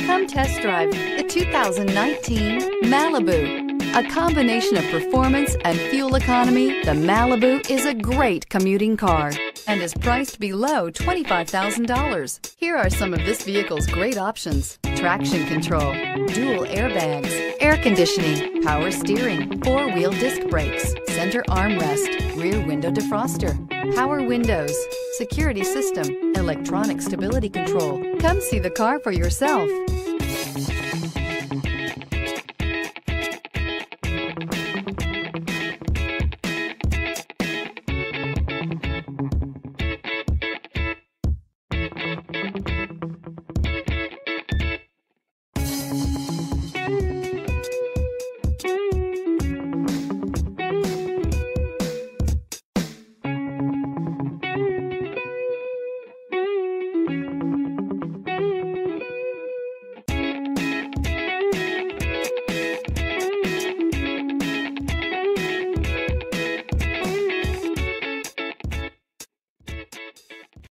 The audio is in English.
Come test drive the 2019 Malibu. A combination of performance and fuel economy, the Malibu is a great commuting car and is priced below $25,000. Here are some of this vehicle's great options: traction control, dual airbags, air conditioning, power steering, four-wheel disc brakes, center armrest, rear window defroster, power windows, security system, electronic stability control. Come see the car for yourself.